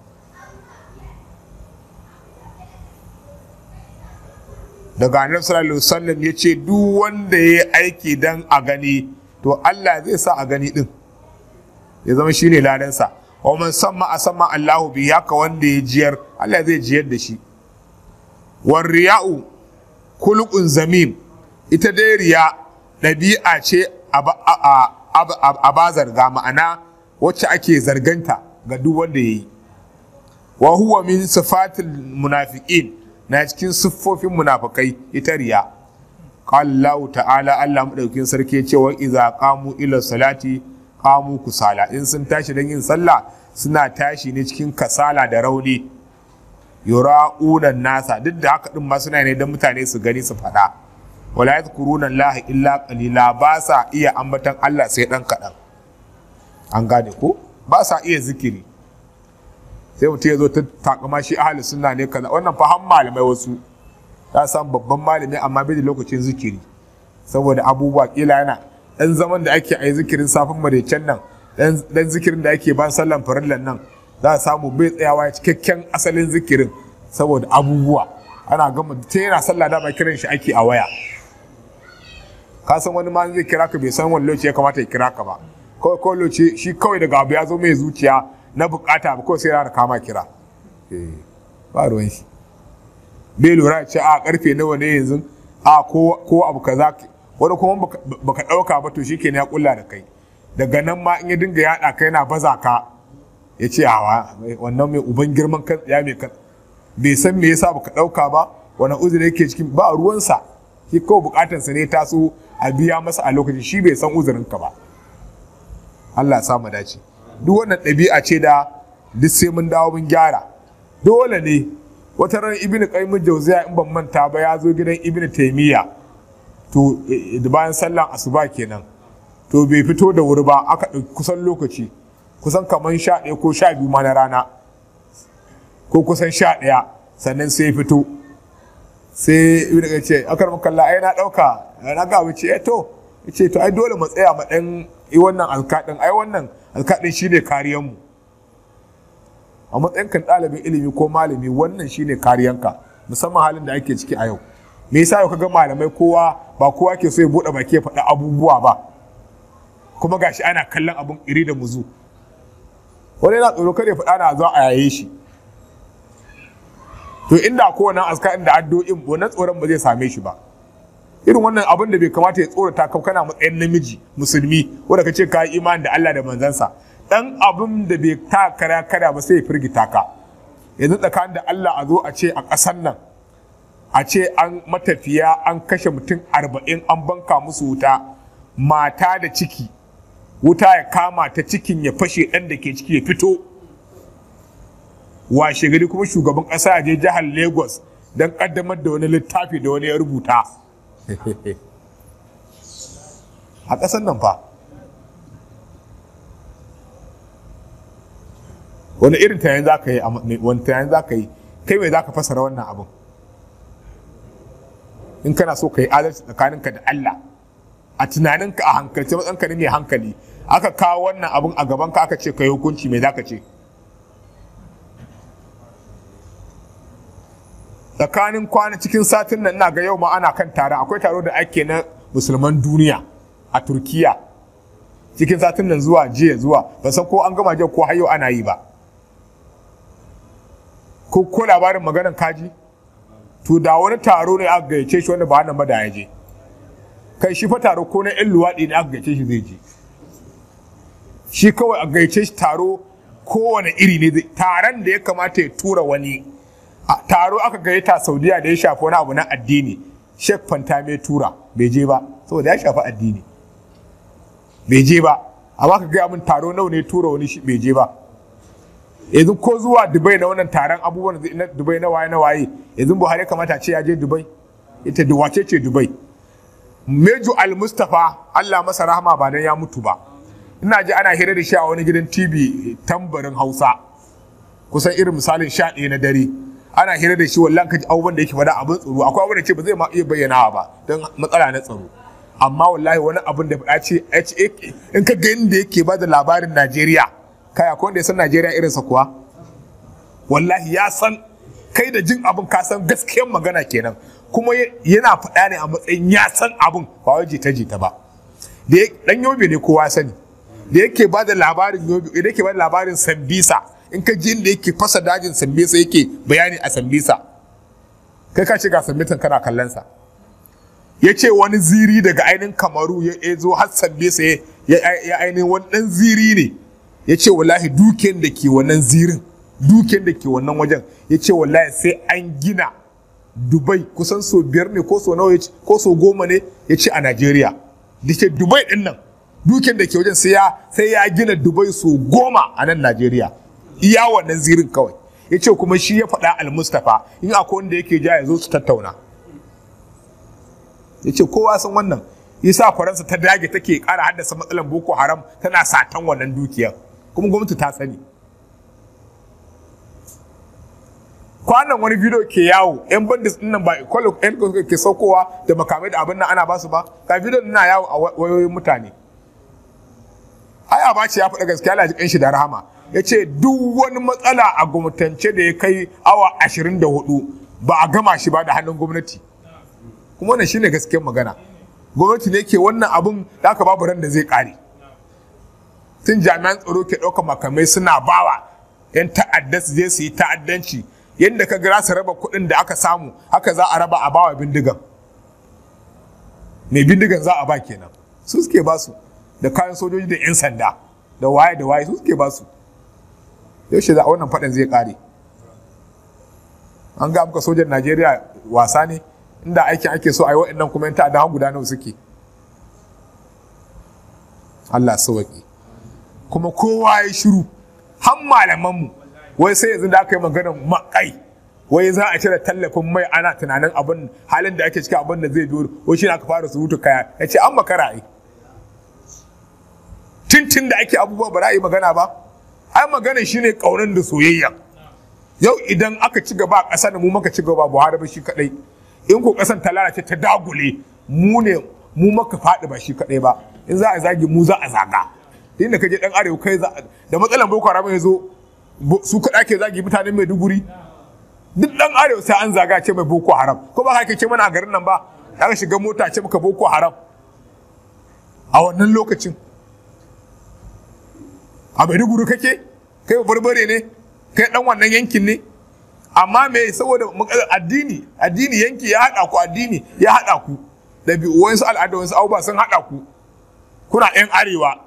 Daga annabi sallallahu alaihi wasallam yace duk wanda yayi aiki dan a gani, to Allah zai sa a gani din, ya zama shine ladansa. Wa man sama Allahu bihi, haka wanda ya jiyar, Allah zai jiyar da shi. War riya'u kulqun zamim, ita dai riya ɗabi'a ce a ba zarga, ma'ana wacce ake zarganta ga duk wanda yayi. Wa huwa min sifatil munafiqin, na cikin siffofin munafikai ita riya. Qala Allah ta'ala, Allah madaukin sarki ya ce wa iza qamu ila salati qamu kusala, in sun tashi dan yin sallah suna tashi ne cikin kasala da rauni. Yura'una nasa, duk da haka din ma suna ne dan mutane su gani su faɗa. Wala yadhkuruna Allah illa qalila, ba sa iya ambatan Allah sai dan kaɗan. An gane ko? Ba sa iya zikiri. Sai mutum ya zo ta takama shi ahli sunna ne kaza, wannan fa har malamai wasu ya san babban malami amma bai da lokacin zikiri, saboda abubuwa kila yana dan zaman da ake yi zikirin safin maraicen nan, dan zikirin da ake ban sallan farillan nan, za a samu bai tsayawa cikakken asalin zikirin saboda abubuwa. Ana gama ta yana sallah da ba kiran shi ake a waya. Ka san wani ma zai kira ka bai san wani lokaci ya kamata ya kira ka ba, kawai lokaci shi kawai daga abu ya zo mai zuciya na bukata ba, kawai sai ya kama kira. Ba ruwan shi, bai lura ce a karfe nawa ne yanzu, a ko abu kaza, wani kuma baka dauka ba to shike ne ya kulla da kai. Daga nan ma in ya dinga yada kai na baza ka, ya ce awa wannan mai uban girman kan ya mai kan, bai san me yasa baka dauka ba, wani uzuri yake cikin, ba ruwansa. Shi kawai bukatansa ne taso a biya masa a lokacin, shi bai san uzurinka ba. Allah ya samu dace. Duk wannan ɗabi'a ce da duk sai mun dawo mun gyara. Dole ne wata ran Ibn Qayyim al-Jawziyya in ban manta ba ya zo gidan Ibn Taymiyyah, to bayan sallan asuba kenan, to bai fito da wuri ba, aka ɗauki kusan lokaci, kusan kamar 11 ko 12 ma na rana, ko kusan 11, sannan sai fito. Sai Ibn Qayyim ce akar makalla ai na ɗauka na ga wuce to ai dole mu tsaya mu ɗan yi wannan alkaɗin, ai wannan alkaɗin shine kariyanmu. A matsayinka ɗalibin ilimi ko malami, wannan shine kariyanka, musamman halin da ake ciki a yau. Me yasa yau kaga malamai ba kowa ke so ya buɗe baki ya faɗa abubuwa ba, kuma gashi ana kallon abun iri da muzu. Wani yana tsoro kada ya faɗa na zo a yaye shi. To inda kowane aska inda addu'o'in wannan tsoron ba zai same shi ba. Irin wannan abin da bai kamata ya tsorata ka, kana matsayin namiji musulmi wanda kace ka yi imani da Allah da manzansa, dan abin da bai ta kada ba sai ya firgita ka. Yanzu tsakanin da Allah a zo a ce a ƙasar nan, a ce an matafiya an kashe mutum 40 an banka musu wuta, mata da ciki wuta ya kama ta cikin ya fashe ɗan da ke ciki ya fito washe gari kuma shugaban ƙasa ya je jihar Lagos don ƙaddamar da wani littafi da wani ya rubuta a ƙasar nan fa wani irin tayan za ka yi wani tayan za ka yi kai mai za ka fasara wannan abin in kana so ka yi adalci tsakaninka da Allah a tunaninka a hankalce matsanka ne mai hankali aka kawo wannan abin a gabanka aka ce ka yi hukunci mai za ka ce tsakanin kwana cikin satin nan ina ga yau ma ana kan taro akwai taro da ake na musulman duniya a Turkiya cikin satin nan zuwa jiya zuwa ba san ko an gama jiya ko har yau ana yi ba ko labarin maganar kaji to da wani taro ne aka gayyace shi wanda ba nan ba da ya je kai shi fa taro ko na yan luwaɗi ne aka gayyace shi zai je shi kawai a gayyace shi taro kowane iri ne taron da ya kamata ya tura wani taro aka gayyata Saudiya da ya shafi wani abu na addini Sheikh Fantame tura bai je ba saboda ya shafi addini bai je ba amma ka gaya min taro nawa ne tura wani shi bai je ba yanzu ko zuwa Dubai na wannan taron abubuwan na Dubai na waye yanzu Buhari kamata ce ya je Dubai ita da wace ce Dubai Mejo Al-Mustafa Allah masa rahama ba dan ya mutu ba ina ji ana hira da shi a wani gidan TV tambarin Hausa kusan irin misalin 11 na dare ana hira da shi wallahi kaji abubuwan da yake faɗa abin tsaro akwai abin da ce ba zai ma iya bayyanawa ba don matsala na tsaro amma wallahi wani abin da faɗa ce in ka ga inda yake ba da labarin Najeriya kai akwai wanda ya san Najeriya irinsa kuwa wallahi ya san kai da jin abin ka san gaskiyar magana kenan kuma yana faɗa ne a matsayin ya san abin ba wai jita ba da dan Yobe ne kowa sani da yake ba da labarin Yobe da yake ba da labarin Sambisa in ka ji inda yake fasa dajin Sambisa yake bayani a Sambisa kai ka shiga Sambisan kana kallon sa ya ce wani ziri daga ainihin Kamaru ya zo har Sambisa ya ainihin wani dan ziri ne ya ce wallahi dukiyar da ke wannan zirin dukiyar da ke wannan wajen ya ce wallahi sai an gina Dubai kusan so 5 ne ko so nawa ko so 10 ne ya ce a Najeriya da ke Dubai din nan dukiyar da ke wajen sai ya gina Dubai so 10 a nan Najeriya iya wannan zirin kawai ya ce kuma shi ya faɗa Al-Mustafa in akwai wanda yake ja ya zo su tattauna ya ce kowa san wannan yasa Faransa ta dage take ƙara haddasa matsalar Boko Haram tana satan wannan dukiyar kuma gwamnati ta sani kwanan wani bidiyo ke yawo yan bandits din nan ba kwallo yan ke saukowa da makamai da abin nan ana basu ba ga bidiyon na yawo a wayoyin mutane ai Abacha ya faɗa gaskiya Allah ji kanshi da rahama yace duk wani matsala a gwamnatance da ya kai awa 24 ba a gama shi ba da hannun gwamnati kuma wannan shine gaskiyar magana gwamnati ne ke wannan abun da aka babu ran da zai kare tun jami'an tsaro ke ɗaukar makamai suna bawa yan ta'adda su je su yi ta'addanci yadda ka ga su raba kuɗin da aka samu haka za a raba a bawa bindigan mai bindigan za a ba kenan su suke ba su da kayan sojoji da 'yan sanda da waye su suke ba su yaushe za a wannan faɗin zai ƙare an ga muka sojan Najeriya wasa ne inda aikin ake so a yi waɗannan kuma 'yan ta'adda guda nawa suke Allah sauwaƙe kuma kowa ya shiru har malamanmu wai sai yanzu da aka yi maganar makai wai za a cire tallafin mai ana tunanin abin halin da ake ciki abin da zai biyo wai shi aka fara surutu kaya ya ce an makara ai tintin da ake abubuwa ba za a yi magana ba ai magana shine kaunan da soyayya yau idan aka ci gaba a ƙasar mu maka ci gaba Buhari ba shi kadai in ko ƙasar ta lalace ta dagule mu maka faɗi ba shi kadai ba in za a zagi mu za a zaga inda ka je dan arewa kai da matsalan Boko Haram ya zo su kaɗa ke zagi mutanen Maiduguri duk dan arewa sai an zaga ce mai Boko Haram ko ba ka ce mana a garin nan ba aka shiga mota ce maka Boko Haram a wannan lokacin a Maiduguri kake kai barbare ne kai dan wannan yankin ne amma me saboda addini yanki ya hada ku addini ya hada ku dabi'uwansu al'aduwansu abubuwa sun hada ku kuna yan arewa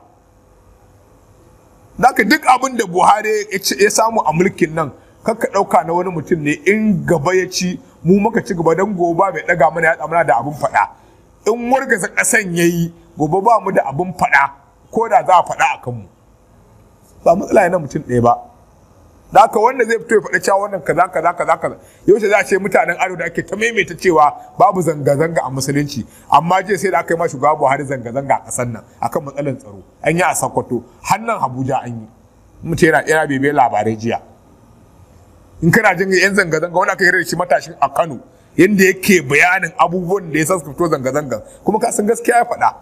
Daka duk abin da Buhari ya samu a mulkin nan kakka ɗauka na wani mutum ne in gaba ya ci mu muka ci gaba don gobe bai ɗaga mana ya tsamana da abin faɗa in wargaza ƙasan ya yi gobe ba mu da abin faɗa ko da za a faɗa a kanmu ba matsala na mutum ɗaya ba. Da haka wanda zai fito ya faɗa cewa wannan kaza yaushe za a ce mutanen arewa da ake ta maimaita cewa babu zanga-zanga a musulunci, amma jiya sai da aka yi ma shugaba Buhari zanga-zanga a ƙasar nan akan matsalar tsaro, an yi a Sokoto, hannan Abuja an yi. Mutum yana bebe labarai jiya. In kana jin yan zanga-zanga wanda aka yi da shi matashin a Kano yadda yake bayanin abubuwan da ya sa suka fito zanga-zanga, kuma ka san gaskiya ya faɗa.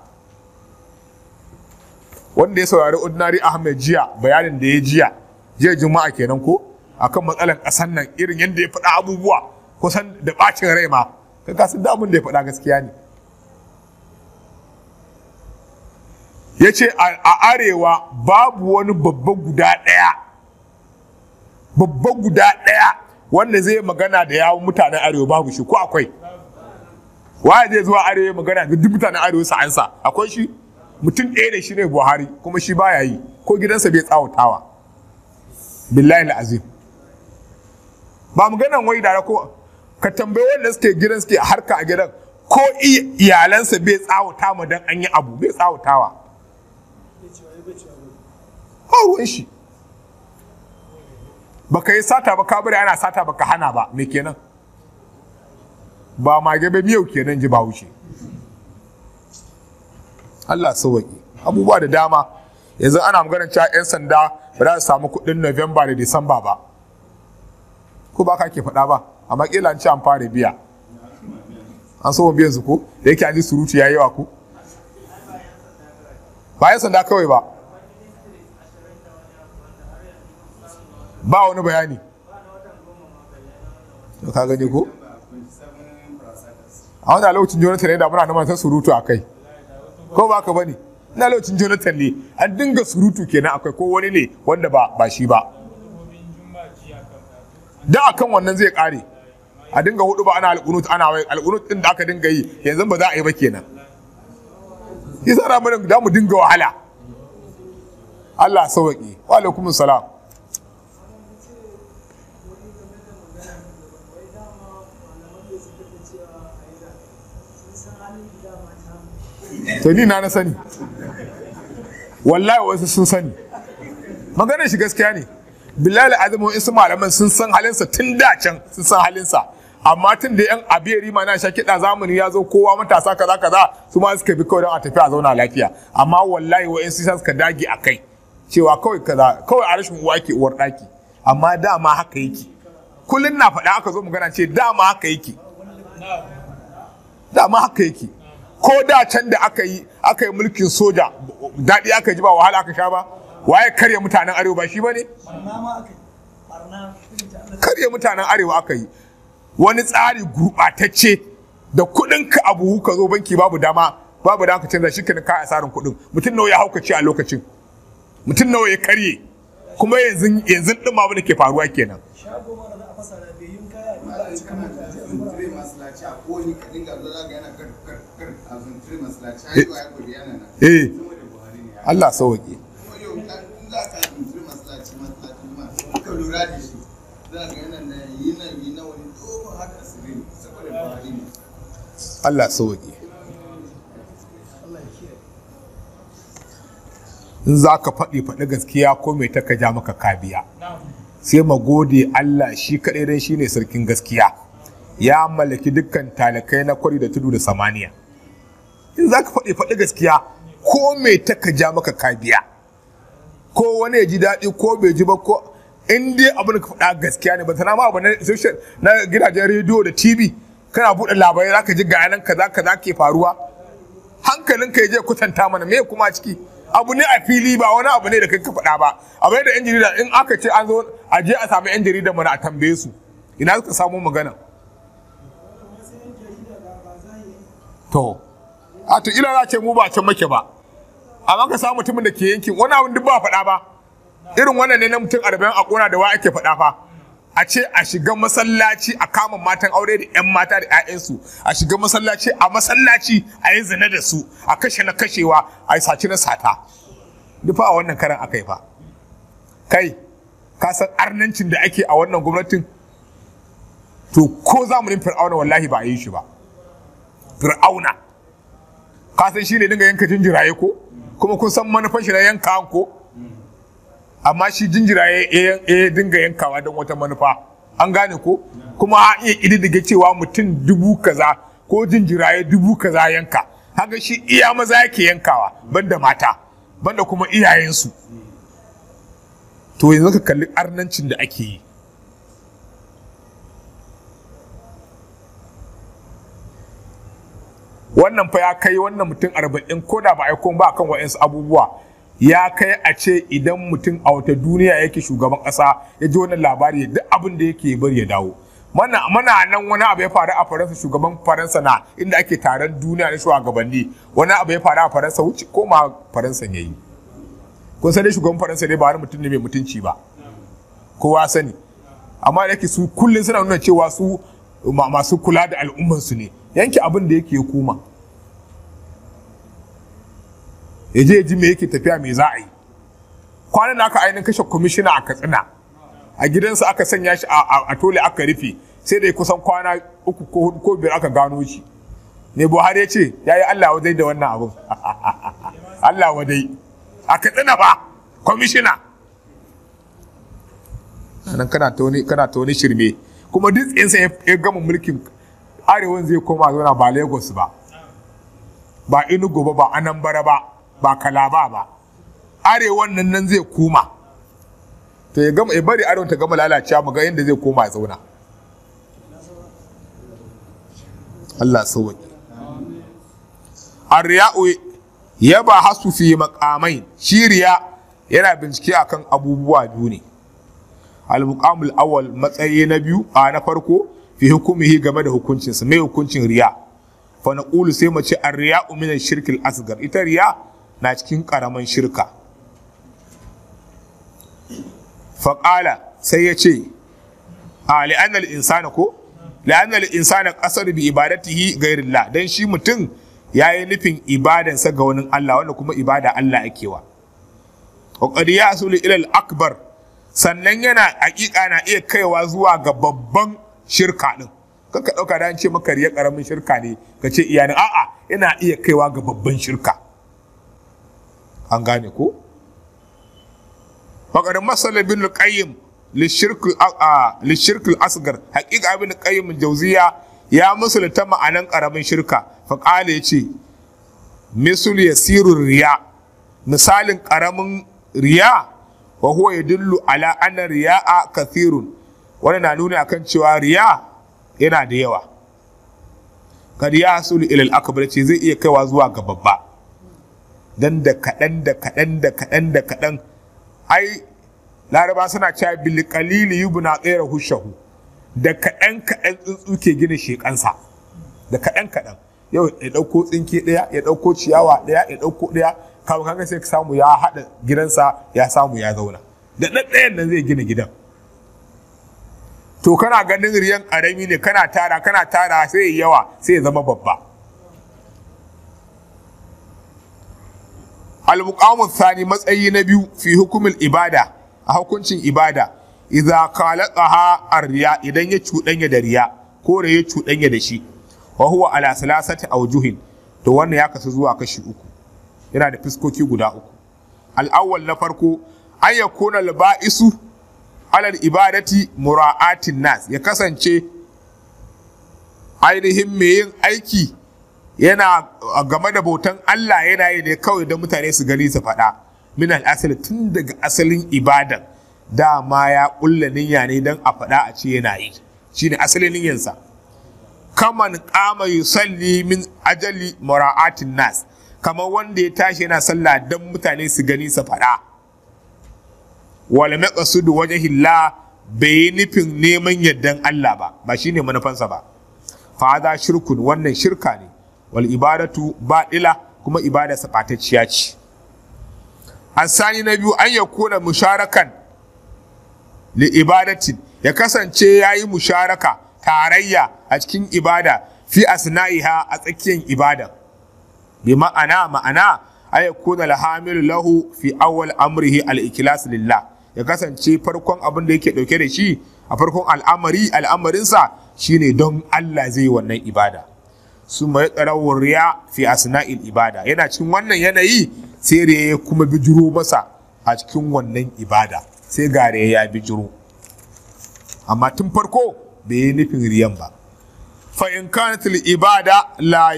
Wanda ya saurari Ordinary Ahmed jiya bayanin da ya jiya Juma'a kenan ko akan matsalar ƙasar nan, irin yadda ya faɗa abubuwa kusan da ɓacin rai ma, ka san da abin da ya faɗa gaskiya ne. Ya ce a arewa babu wani babba guda ɗaya wanda zai magana da yawon mutanen arewa, babu shi ko akwai? Waye zai zuwa arewa magana da duk mutanen arewa su ansa? Akwai shi? Mutum ɗaya da shi ne Buhari, kuma shi baya yi, ko gidansa bai tsawatawa. Billahi al'azim. Ba maganan wai da ko ka tambayi wanda suke gidan suke harka a gidan, ko iyalansa bai tsawata ma dan an yi abu, bai tsawatawa. Ruwan shi. Baka yi sata ba, ka bari ana sata baka hana ba, me kenan? Ba mage ba miyau kenan ji ba wuce. Allah sauwaƙi. Abubuwa da dama. Yanzu ana maganar cewa 'yan sanda ba za su samu kuɗin November da Disamba ba. Ko ba ka ke faɗa ba, amma ƙila an ce an fara biya. An so biyan su ko? Da yake an ji surutu ya yi yawa ko? Ba 'yan sanda kawai ba. Ba wani bayani. Ka gani ko? A wani lokacin Jonathan ne da muna neman ta surutu a kai. Ko ba ka bane? Na lokacin Jonathan ne an dinga surutu kenan akwai, ko wani ne wanda ba shi ba. Da akan wannan zai kare. A dinga hudu ba ana alƙunut, ana wai alƙunut din da aka dinga yi yanzu ba za a yi ba kenan. Yasa ramadan da mu dinga wahala. Allah sauki. Wa alaikumus salam. To ni na sani, wallahi wasu sun sani, maganar shi gaskiya ne. Bilal azumin isu malaman sun san halinsa tun da can, sun san halinsa, amma tun da yan abiyari ma na sha kiɗa zamani ya zo, kowa matasa kaza su ma suka bi kawai don a tafi a zauna lafiya. Amma wallahi wa'in su suka dage a kai cewa kawai kaza, kawai a rashin uwa ke uwar ɗaki, amma dama haka yake. Kullum na faɗa aka zo magana ce dama haka yake, dama haka yake. Ko da can da aka yi mulkin soja daɗi aka ji ba wahala aka sha ba, waye karya mutanen arewa ba shi ba ne? Karya mutanen arewa aka yi wani tsari gurɓatacce da kuɗinka a buhu ka zo banki babu dama ka canza shi kenan ka asarin kuɗin. Mutum nawa ya haukace a lokacin, mutum nawa ya karye, kuma yanzu ɗin ma da ke faruwa kenan. Allah sauke. Allah sauke. In za ka faɗi gaskiya ko mai ta ka ja maka kabiya, sai ma gode Allah shi kaɗai dan shi ne sarkin gaskiya, ya mallaki dukkan talakai na kwari da tudu da samaniya. In za ka faɗi gaskiya ko mai ta ka ja maka kabiya, ko wani ya ji daɗi ko bai ji ba, ko in dai abin ka faɗa gaskiya ne. Ba ta nama abu na gidajen rediyo da TV kana buɗe labarai za ka ji ga nan kaza ke faruwa, hankalinka ya je kutanta mana me kuma ciki. Abu ne a fili, ba wani abu ne da kai ka faɗa ba. Abu ne da yan jarida, in aka ce an zo a je a samu yan jarida mana a tambaye su ina suka samu magana. To ila za ce mu ba can make ba, amma ka samu mutumin da ke yankin wani abin duk ba faɗa ba. Irin wannan ne na mutum 40 a ƙona da wa ake faɗa fa. A ce a shiga masallaci a kama matan aure da 'yan mata da 'ya'yansu, a shiga masallaci a yi zina da su, a kashe na kashewa, a yi saci na sata. Duk fa a wannan karan aka yi fa. Kai, ka san arnancin da ake a wannan gwamnatin? To ko zamanin Fir'auna wallahi ba a yi shi ba. Fir'auna ka san shi ne dinga yanka jinjiraye ko kuma kun san manufan shi na yanka ko amma shi jinjiraye ya dinga yankawa don wata manufa an gane ko kuma a iya ƙididdige cewa mutum 1000 kaza ko jinjiraye 1000 kaza yanka haka shi iya maza yake yankawa banda mata banda kuma iyayensu to yanzu ka kalli arnancin da ake yi wannan fa ya kai wannan mutum 40 ko da ba aikon ba kan wa'insu abubuwa ya kai a ce idan mutum a wata duniya yake shugaban ƙasa ya ji wannan labari duk abin da yake bari ya dawo mana nan wani abu ya faru a Faransa shugaban Faransa na inda ake taron duniya na shugabanni wani abu ya faru a Faransa wuce koma Faransa ya yi kun sani shugaban Faransa dai ba wani mutum ne mai mutunci ba kowa sani amma da yake su kullum suna nuna cewa su masu kula da al'ummansu ne yanke abin da yake koma ya je ji me yake tafiya me za a yi kwanan da aka ainihin kashe kwamishina a Katsina a gidansa aka sanya shi a tole aka rufe sai da kusan kwana 3 ko 5 aka gano shi ne Buhari ya ce ya yi Allah wadai da wannan abin Allah wadai a Katsina ba kwamishina nan kana ta wani shirme kuma duk tsinsa ya gama mulkin arewan zai koma zauna ba Lagos ba Enugu ba Anambra ba Kalaba ba arewan nan zai koma to ya bari arewan ta gama lalacewa mu ga yadda zai koma ya zauna Allah sauki Ar-riya'u yaba hasu fi maqamain shiriya yana bincike akan abubuwa biyu ne al-muqamul awwal matsayi na biyu na farko fi hukumihi game da hukuncinsa mai hukuncin riya fa naqulu sai mu ce ar-riya'u min ash-shirkil asghar ita riya na cikin karaman shirka fa qala sai ya ce li'anna al-insana qasar bi ibadatihi ghayrillah dan shi mutum yayi nufin ibadansa ga wani Allah wanda kuma ibada Allah ake wa qad yasulu ila al-akbar sannan yana hakika na iya kaiwa zuwa ga babban shirka din kanka dauka da an ce maka riya karamin shirka ne ka ce iyanin a'a yana iya kaiwa ga babban shirka an gane ko faqad masala bin qayyim lishirk al-asghar hakika ibn qayyim jawziya ya musulta ma'anan karamin shirka fa qala yace misul yasirur riya misalin karamin riya wa huwa yadullu ala anna riya'a kathirun wannan na nuna akan cewa riya yana da yawa kad yasulu ila al-akbar ce zai iya kaiwa zuwa ga babba dan da kadan ai laraba suna cewa bil qalili yubna ghayra hushahu da kadan tsuntsu ke gina shekansa da kadan yau ya dauko tsinke daya ya dauko ciyawa daya ya dauko daya kawai kaga sai ka samu ya hada gidansa ya samu ya zauna da ɗaɗɗayan nan zai gina gidan to kana ganin riyan ƙarami ne kana tara sai ya yawa sai ya zama babba al-muqamu thani matsayi na biyu fi hukumul ibada a hukuncin ibada idza qalaqaha ar-riya idan ya cuɗanya da riya ko ya cuɗanya da shi wa huwa ala salasati awjuhin to wannan ya kasu zuwa kashi 3 yana da fiskoki guda 3 al-awwal na farko an yakuna al-ba'isu alal ibadati mura'atin nas ya kasance ainihin mai yin aiki yana game da bautan Allah yana yi ne kawai don mutane su gani su faɗa min al-asali tun daga asalin ibadan dama ya ƙulla niyya ne don a faɗa a ce yana yi shine asalin niyyansa kaman qama yusalli min ajali mura'atin nas kamar wanda ya tashi yana sallah don mutane su gani su faɗa wala maqsudu wajhillah bai nufin neman yardan Allah ba shine manufansa ba fa hada shirkun wannan shirka ne wal ibadatu badila kuma ibada sabatacciya ce asani na biyu an yakuna musharakan li ibadatin ya kasance yayi musharaka tarayya a cikin ibada fi asna'iha a tsakiyar ibada bi ma'ana ay yakuna al-hamilu lahu fi awwal amrihi al-ikhlas lillah ya kasance farkon abin da yake dauke da shi a farkon al'amarinsa shine don Allah zai yi wannan ibada su mai tsarawar riya fi asna'il ibada, yana cikin wannan yanayi sai riya ya kuma bijiro masa a cikin wannan ibada, sai ga riya ya bijiro, amma tun farko bai yi nufin riyan ba. fa in kanat al ibada la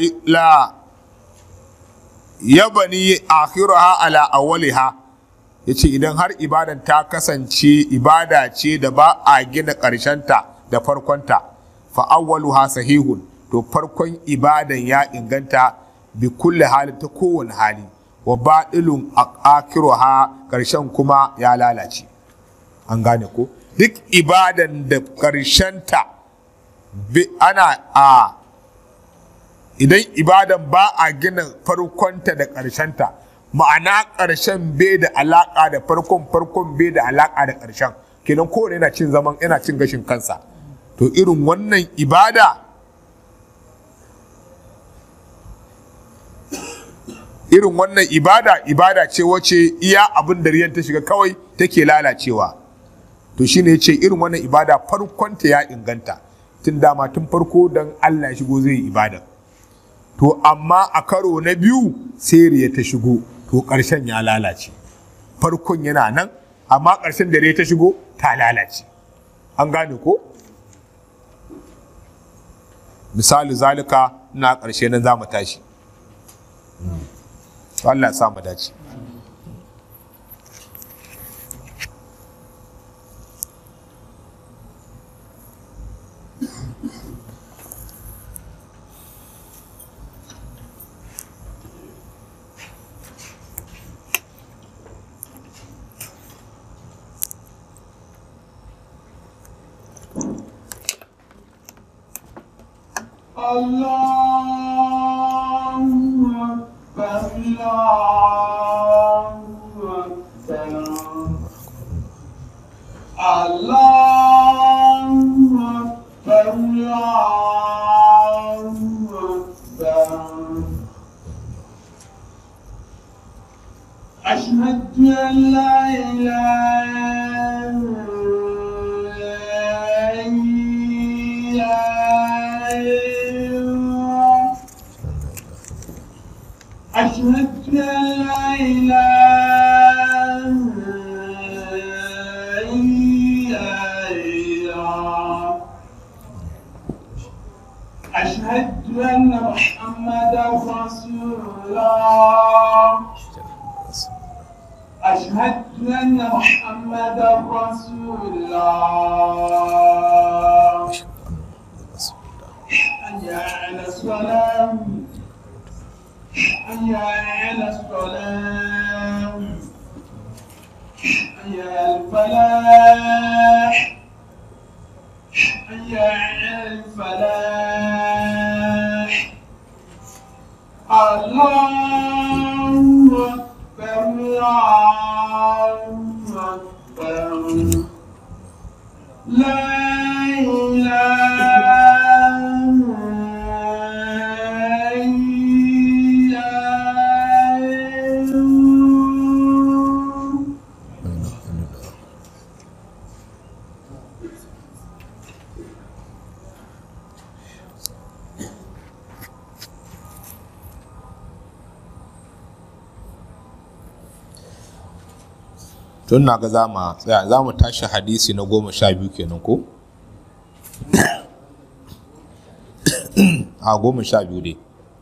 yabani akhiruha ala awwaliha, yace idan har ibadan ta kasance ibada ce da ba a gina ƙarshenta da farkonta, fa awwaluha sahihun, to farkon ibadan ya inganta bi kulli halin ta kowane hali, wa baɗilun akiruha ƙarshen kuma ya lalace. An gane ko duk ibadan da ƙarshenta idan ibadan ba a gina farkonta da ƙarshenta, ma'ana ƙarshen bai da alaƙa da farkon bai da alaƙa da ƙarshen, kenan kowane yana cin gashin kansa, to irin wannan ibada ce wace iya abin da riyan ta shiga kawai take lalacewa. To shine yace irin wannan ibada farkonta ya inganta tun dama tun farko dan Allah ya shigo zai yi ibada, to amma a karo na biyu sai riya ta shigo, to ƙarshen ya lalace. Farkon yana nan amma ƙarshen da riya ta shigo ta lalace. An gane ko? Misali zalika na ƙarshe nan za mu tashi. Allah ya sa mu dace. أشهد أن لا إله إلا الله أشهد أن لا إله إلا الله أشهد أن محمدا رسول الله أشهد أن محمدا رسول الله حي على الصلاة حي على الصلاة حي على الفلاح حي على الفلاح الله أكبر الله أكبر لا إله إلا tun na ga za mu tashi hadisi na 12 kenan ko? a 12 dai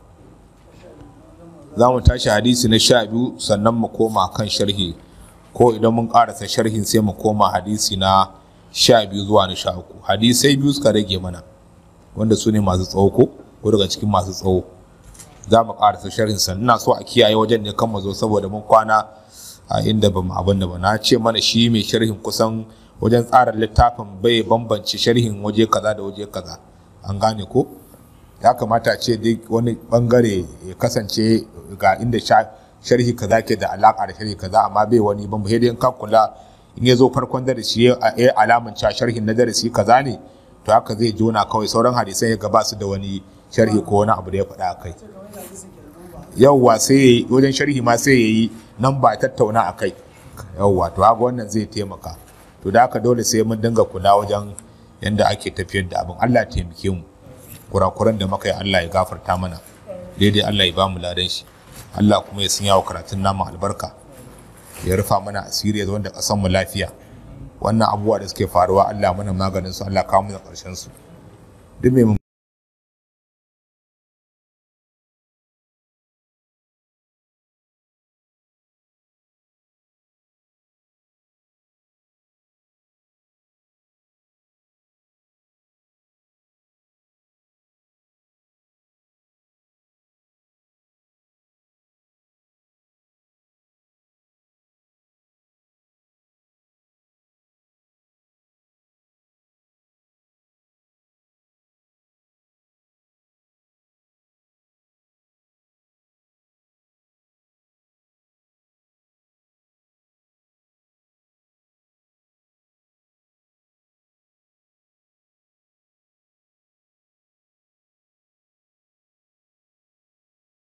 za mu tashi hadisi na 12 sannan mu koma kan sharhi, ko idan mun karasa sharhin sai mu koma hadisi na 12 zuwa na 13. Hadisai biyu suka rage mana wanda su ne masu tsawo ko daga cikin masu tsawo, za mu karasa sharhin sannan. Ina so a kiyaye wajen ne kan mu zo saboda mun kwana a inda ba mu abin da ba. Na ce mana shi mai sharhin kusan wajen tsara littafin bai bambance sharhin waje kaza da waje kaza. An gane ko? Ya kamata ce duk wani bangare ya kasance ga inda sharhi kaza ke da alaka da sharhi kaza, amma bai wani ban sai dai in ka kula in ya zo farkon darasi ya alaman cewa sharhin na darasi kaza ne, to haka zai jona kawai sauran hadisan ya gaba su da wani sharhi ko wani abu da ya faɗa akai. Yawwa sai wajen sharhi ma sai yayi nan ba tattauna akai. Yawwa to haka wannan zai taimaka. To da haka dole sai mun dinga kula wajen yanda ake tafiyar da abin. Allah ya taimake mu. kurakuran da muka yi Allah ya gafarta mana, daidai Allah ya ba mu ladan shi, Allah kuma ya sanya wa karatun namu albarka, ya rufa mana asiri ya zo da ƙasar mu lafiya. Wannan abubuwa da suke faruwa Allah mana maganin su, Allah kawo mu da ƙarshen su. Duk mai